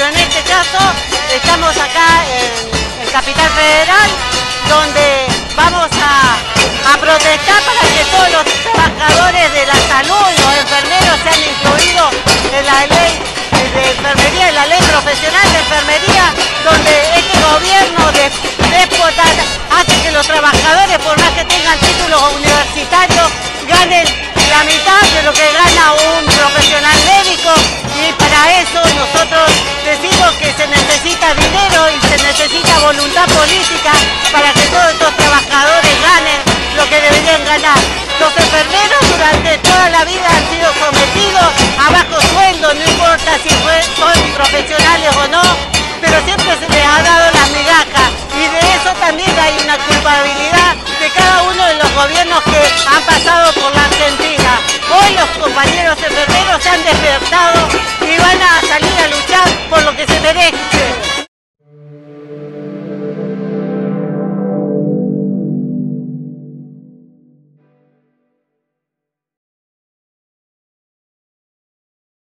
en este caso estamos acá en Capital Federal, donde vamos a protestar para que todos los trabajadores de la salud y los enfermeros sean incluidos en la ley de enfermería, en la ley profesional de enfermería, donde este gobierno déspota hace que los trabajadores, por más que tengan títulos universitarios, ganen la mitad de lo que gana un profesional médico, y para eso nosotros decimos que se necesita dinero y se necesita voluntad política para que todos estos trabajadores ganen lo que deberían ganar. Los enfermeros durante toda la vida han sido sometidos a bajo sueldo, no importa si son profesionales o no, pero siempre se les ha dado las migajas, y de eso también hay una culpabilidad de cada uno de los gobiernos que han pasado por la Argentina. Hoy los compañeros enfermeros se han despertado y van a salir a luchar